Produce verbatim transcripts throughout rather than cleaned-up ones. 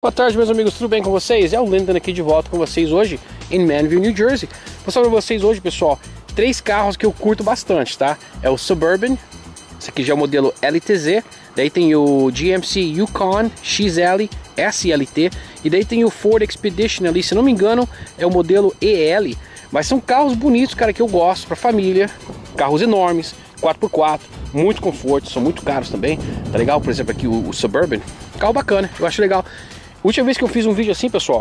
Boa tarde, meus amigos, tudo bem com vocês? É o Lyndon aqui de volta com vocês hoje em Manville, New Jersey. Vou mostrar pra vocês hoje, pessoal, três carros que eu curto bastante, tá? É o Suburban, esse aqui já é o modelo L T Z, daí tem o G M C Yukon X L S L T e daí tem o Ford Expedition ali, se não me engano, é o modelo E L. Mas são carros bonitos, cara, que eu gosto pra família, carros enormes, quatro por quatro, muito conforto, são muito caros também, tá legal? Por exemplo, aqui o, o Suburban, carro bacana, eu acho legal. Última vez que eu fiz um vídeo assim, pessoal,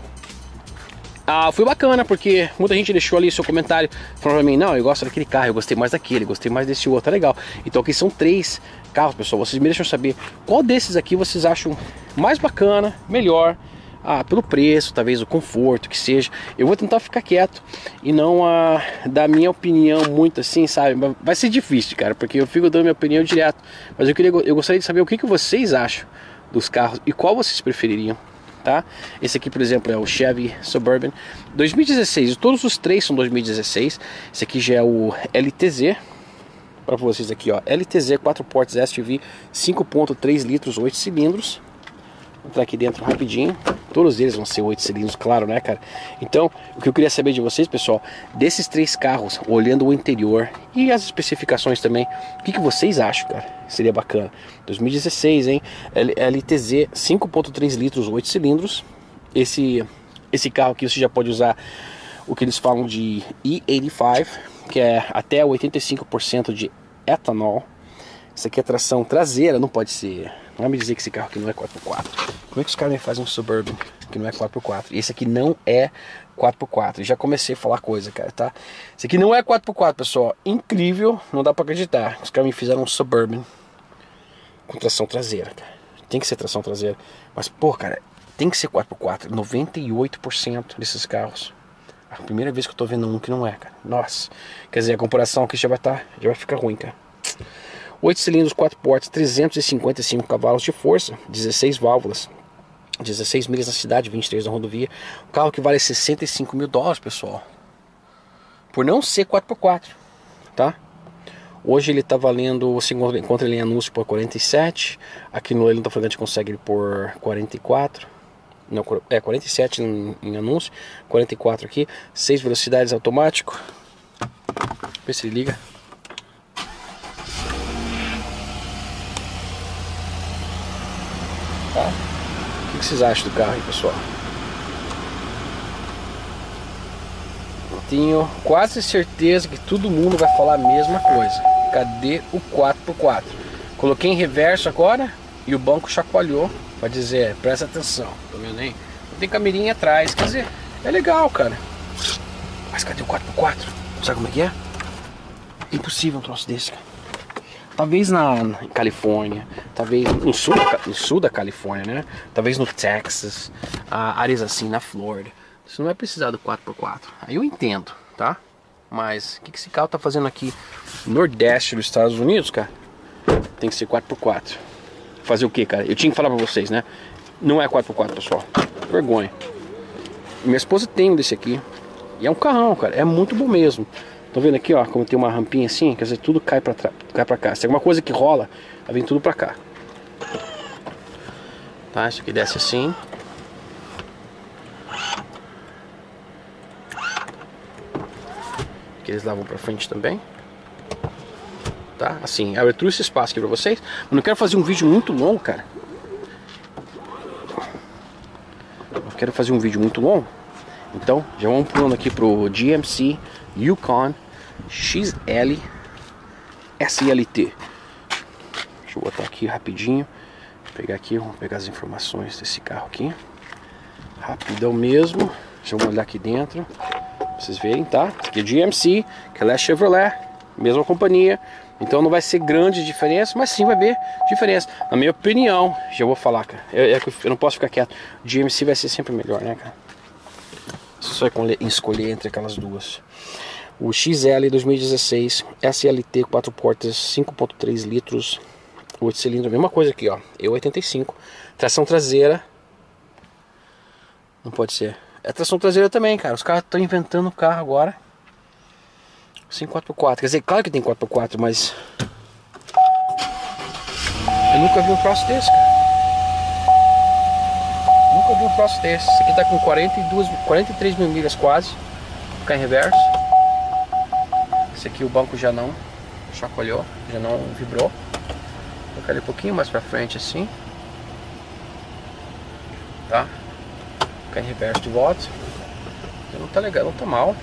ah, foi bacana, porque muita gente deixou ali seu comentário falando pra mim, não, eu gosto daquele carro, eu gostei mais daquele, gostei mais desse outro, tá legal. Então aqui são três carros, pessoal, vocês me deixam saber qual desses aqui vocês acham mais bacana, melhor, ah, pelo preço, talvez o conforto, que seja. Eu vou tentar ficar quieto e não ah, dar minha opinião muito assim, sabe? Vai ser difícil, cara, porque eu fico dando minha opinião direto, mas eu, queria, eu gostaria de saber o que, que vocês acham dos carros e qual vocês prefeririam. Tá? Esse aqui, por exemplo, é o Chevy Suburban dois mil e dezesseis, todos os três são dois mil e dezesseis. Esse aqui já é o L T Z, para vocês aqui, ó, L T Z quatro portas S U V, cinco ponto três litros, oito cilindros. Vou entrar aqui dentro rapidinho. Todos eles vão ser oito cilindros, claro, né, cara? Então, o que eu queria saber de vocês, pessoal, desses três carros, olhando o interior e as especificações também, o que, que vocês acham, cara? Seria bacana. dois mil e dezesseis, hein? L T Z cinco ponto três litros, oito cilindros. Esse, esse carro aqui você já pode usar o que eles falam de E oitenta e cinco, que é até oitenta e cinco por cento de etanol. Isso aqui é tração traseira, não pode ser. Não vai me dizer que esse carro aqui não é quatro por quatro. Como é que os caras me fazem um Suburban que não é quatro por quatro? E esse aqui não é quatro por quatro. Já comecei a falar coisa, cara, tá? Esse aqui não é quatro por quatro, pessoal. Incrível, não dá pra acreditar. Os caras me fizeram um Suburban com tração traseira, cara. Tem que ser tração traseira. Mas, pô, cara, tem que ser quatro por quatro. noventa e oito por cento desses carros. A primeira vez que eu tô vendo um que não é, cara. Nossa. Quer dizer, a comparação aqui já vai, tá, já vai ficar ruim, cara. oito cilindros, quatro portas, trezentos e cinquenta e cinco cavalos de força, dezesseis válvulas, dezesseis milhas na cidade, vinte e três na rodovia. Um carro que vale sessenta e cinco mil dólares, pessoal. Por não ser quatro por quatro, tá? Hoje ele tá valendo, você encontra ele em anúncio por quarenta e sete. Aqui no Leilão da Fragante consegue ele por quarenta e quatro. Não, é quarenta e sete em, em anúncio, quarenta e quatro aqui. seis velocidades automático. Vê se ele liga. Tá? O que vocês acham do carro aí, pessoal? Eu tenho quase certeza que todo mundo vai falar a mesma coisa. Cadê o quatro por quatro? Coloquei em reverso agora e o banco chacoalhou para dizer, presta atenção, tá vendo aí? Não tem camerinha atrás, quer dizer, é legal, cara. Mas cadê o quatro por quatro? Sabe como é que é? Impossível um troço desse, cara. Talvez na, na Califórnia, talvez no sul, no sul da Califórnia, né? Talvez no Texas, ah, áreas assim, na Flórida. Você não vai precisar do quatro por quatro. Aí eu entendo, tá? Mas o que, que esse carro tá fazendo aqui no Nordeste dos Estados Unidos, cara? Tem que ser quatro por quatro. Fazer o que, cara? Eu tinha que falar pra vocês, né? Não é quatro por quatro, pessoal. Vergonha. Minha esposa tem um desse aqui. E é um carrão, cara. É muito bom mesmo. Tô vendo aqui, ó, como tem uma rampinha assim, quer dizer, tudo cai pra, cai pra cá. Se tem alguma coisa que rola, vem tudo pra cá. Tá, isso aqui desce assim. Aqui eles lavam pra frente também. Tá, assim, eu trouxe esse espaço aqui pra vocês. Mas não quero fazer um vídeo muito longo, cara. Eu quero fazer um vídeo muito longo. Então, já vamos pulando aqui pro G M C Yukon X L S L T. Deixa eu botar aqui rapidinho. Vou pegar aqui, vamos pegar as informações desse carro aqui. Rapidão mesmo. Deixa eu olhar aqui dentro pra vocês verem, tá? Esse aqui é G M C, que é Chevrolet, mesma companhia. Então não vai ser grande diferença, mas sim vai ver diferença. Na minha opinião, já vou falar, cara. Eu, eu não posso ficar quieto. O G M C vai ser sempre melhor, né, cara? Só escolher entre aquelas duas. O X L dois mil e dezesseis S L T quatro portas, cinco ponto três litros, oito cilindros, mesma coisa aqui, ó. E oitenta e cinco. Tração traseira. Não pode ser. É tração traseira também, cara. Os caras estão inventando carro agora sem quatro por quatro. Quer dizer, claro que tem quatro por quatro, mas eu nunca vi um troço desse, cara. nunca vi um troço desse. Esse aqui tá com quarenta e duas, quarenta e três mil milhas quase. Ficar em reverso. Esse aqui o banco já não chacoalhou, já não vibrou. Vou colocar ele um pouquinho mais pra frente assim. Tá? Ficar em reverso de volta. Não tá legal, não tá mal.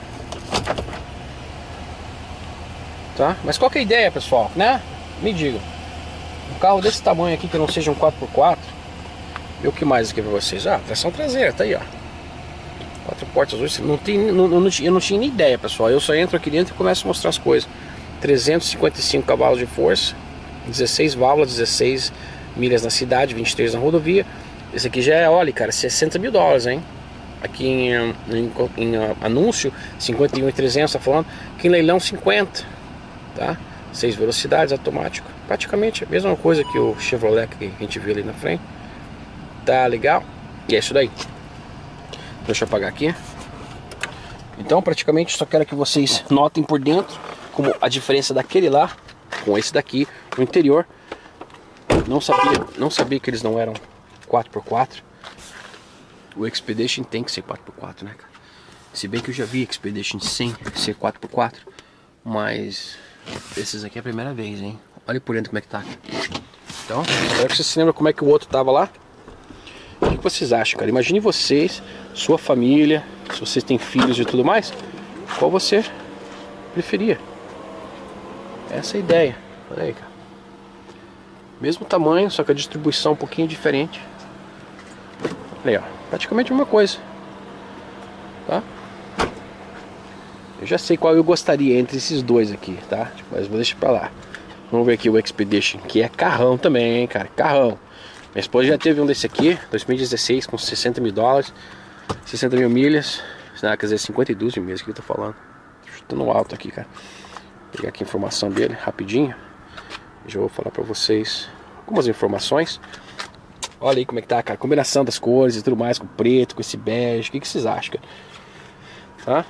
Tá? Mas qual que é a ideia, pessoal, né? Me diga. Um carro desse tamanho aqui que não seja um quatro por quatro. E o que mais aqui pra vocês? Ah, tração traseira, tá aí, ó. Quatro portas hoje. Não tem, não, não, eu não tinha nem ideia, pessoal. Eu só entro aqui dentro e começo a mostrar as coisas. trezentos e cinquenta e cinco cavalos de força, dezesseis válvulas, dezesseis milhas na cidade, vinte e três na rodovia. Esse aqui já é, olha, cara, sessenta mil dólares, hein? Aqui em, em, em uh, anúncio, cinquenta e um mil e trezentos, tá falando. Aqui em leilão, cinquenta, tá? seis velocidades, automático. Praticamente a mesma coisa que o Chevrolet que a gente viu ali na frente. Tá legal? E é isso daí. Deixa eu apagar aqui. Então, praticamente, só quero que vocês notem por dentro como a diferença daquele lá com esse daqui, o interior. Não sabia, não sabia que eles não eram quatro por quatro. O Expedition tem que ser quatro por quatro, né, cara? Se bem que eu já vi Expedition sem ser quatro por quatro, mas esses aqui é a primeira vez, hein? Olha por dentro como é que tá. Então, espero que vocês se lembram como é que o outro tava lá. O que vocês acham, cara? Imagine vocês, sua família, se vocês têm filhos e tudo mais, qual você preferia? Essa é a ideia. Olha aí, cara. Mesmo tamanho, só que a distribuição um pouquinho diferente. Olha aí, ó. Praticamente a mesma coisa. Tá? Eu já sei qual eu gostaria entre esses dois aqui, tá? Mas vou deixar pra lá. Vamos ver aqui o Expedition, que é carrão também, hein, cara? Carrão. Minha esposa já teve um desse aqui, dois mil e dezesseis, com sessenta mil dólares, sessenta mil milhas. Ah, quer dizer, cinquenta e duas mil milhas que eu tô falando. Chutando alto aqui, cara. Vou pegar aqui a informação dele rapidinho. Já vou falar pra vocês algumas informações. Olha aí como é que tá, cara. Combinação das cores e tudo mais, com preto, com esse bege. O que, que vocês acham, cara? Tá?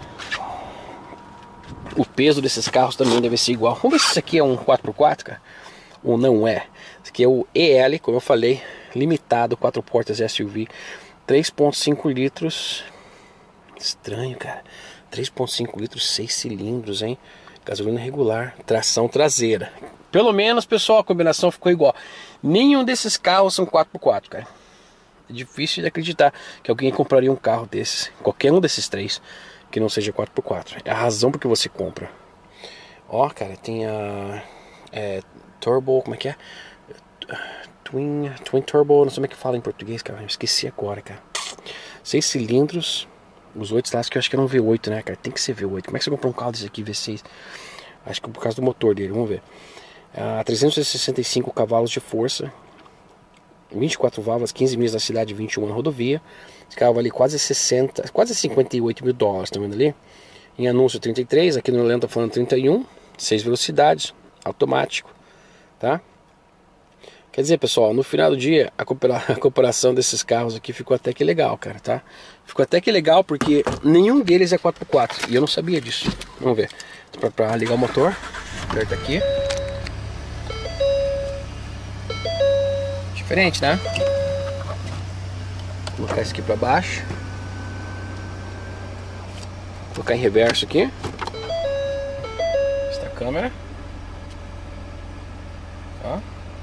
O peso desses carros também deve ser igual. Vamos ver se isso aqui é um quatro por quatro, cara, ou não é. Esse aqui é o E L, como eu falei, limitado, quatro portas S U V, três ponto cinco litros. Estranho, cara. três ponto cinco litros, seis cilindros, hein? Gasolina regular, tração traseira. Pelo menos, pessoal, a combinação ficou igual. Nenhum desses carros são quatro por quatro, cara. É difícil de acreditar que alguém compraria um carro desses, qualquer um desses três, que não seja quatro por quatro. É a razão por que você compra. Ó, cara, tem a é, Turbo, como é que é? Twin, Twin Turbo, não sei como é que fala em português, cara. Eu esqueci agora, cara. Seis cilindros. Os oito lá, que eu acho que era um V oito, né, cara? Tem que ser V oito. Como é que você compra um carro desse aqui, V seis? Acho que por causa do motor dele, vamos ver. Ah, trezentos e sessenta e cinco cavalos de força, vinte e quatro válvulas, quinze milhas na cidade, vinte e um na rodovia. Esse carro vale quase sessenta, quase cinquenta e oito mil dólares, tá vendo ali? Em anúncio trinta e três, aqui no Leão tá falando trinta e um, seis velocidades, automático, tá? Quer dizer, pessoal, no final do dia, a, compara a comparação desses carros aqui ficou até que legal, cara, tá? Ficou até que legal porque nenhum deles é quatro por quatro, e eu não sabia disso. Vamos ver. Pra, pra ligar o motor, aperta aqui. Diferente, né? Vou colocar isso aqui pra baixo. Vou colocar em reverso aqui. Esta câmera. Ó.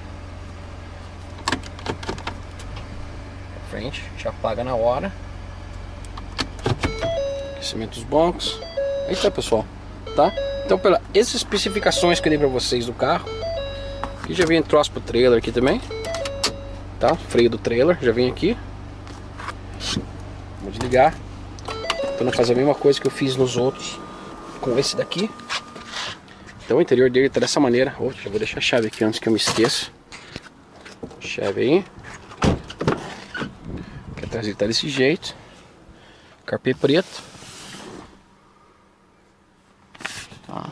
Frente, já apaga na hora. Aquecimento dos bancos. Eita, pessoal, tá? Então, pelas especificações que eu dei pra vocês do carro, aqui já vem troço pro trailer aqui também, tá? Freio do trailer já vem aqui. Vou desligar. Tô não fazer a mesma coisa que eu fiz nos outros com esse daqui. Então o interior dele tá dessa maneira. Oh, já vou deixar a chave aqui antes que eu me esqueça. Chave aí. Aqui atrás ele tá desse jeito. Carpê preto. Tá.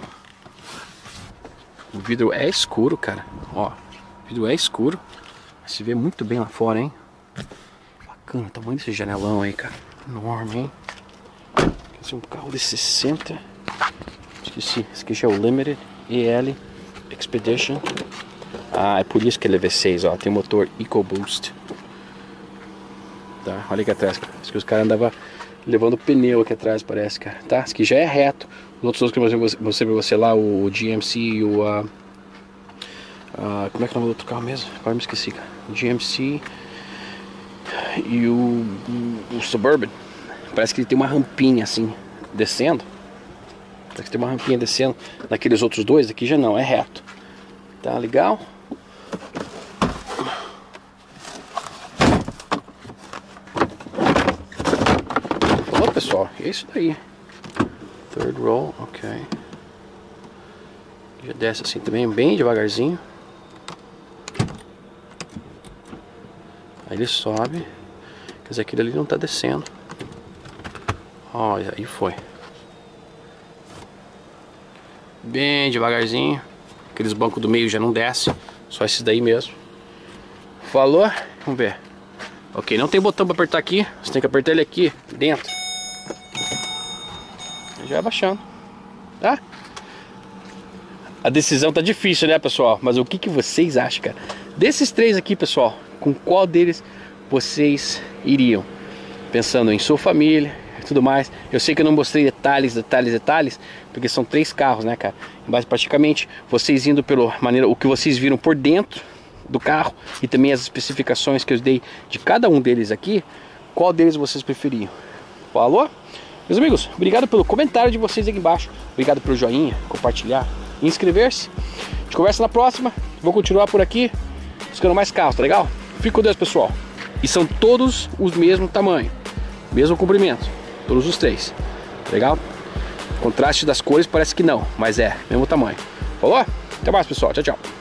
O vidro é escuro, cara. Ó, o vidro é escuro. Se vê muito bem lá fora, hein? Bacana, o tamanho desse janelão aí, cara. Enorme, hein? Esse é um carro de sessenta. Esqueci, esse aqui já é o Limited E L Expedition. Ah, é por isso que ele é V seis, ó. Tem motor EcoBoost. Tá? Olha aqui atrás, cara. Acho que os caras andavam levando pneu aqui atrás, parece, cara. Tá? Esse aqui já é reto. Os outros dois que eu mostrei pra você lá, o G M C e o... Uh, uh, como é que é o nome do outro carro mesmo? Agora me esqueci, cara. O G M C e o, o, o Suburban. Parece que ele tem uma rampinha assim, descendo. Parece que tem uma rampinha descendo. Naqueles outros dois aqui já não, é reto. Tá legal? Falou, pessoal, é isso daí. Third roll, ok. Já desce assim também, bem devagarzinho. Aí ele sobe. Quer dizer, aquele ali não tá descendo. Olha, aí foi. Bem devagarzinho. Aqueles bancos do meio já não desce. Só esses daí mesmo. Falou? Vamos ver. Ok, não tem botão para apertar aqui. Você tem que apertar ele aqui dentro. Já vai baixando, tá? A decisão tá difícil, né, pessoal? Mas o que, que vocês acham, cara? Desses três aqui, pessoal, com qual deles vocês iriam? Pensando em sua família e tudo mais. Eu sei que eu não mostrei detalhes, detalhes, detalhes, porque são três carros, né, cara? Mas praticamente vocês indo pela maneira, o que vocês viram por dentro do carro e também as especificações que eu dei de cada um deles aqui, qual deles vocês preferiam? Falou? Meus amigos, obrigado pelo comentário de vocês aqui embaixo. Obrigado pelo joinha, compartilhar e inscrever-se. A gente conversa na próxima. Vou continuar por aqui buscando mais carros, tá legal? Fique com Deus, pessoal. E são todos os mesmo tamanho, mesmo comprimento, todos os três. Legal? Contraste das cores parece que não, mas é mesmo tamanho. Falou? Até mais, pessoal. Tchau, tchau.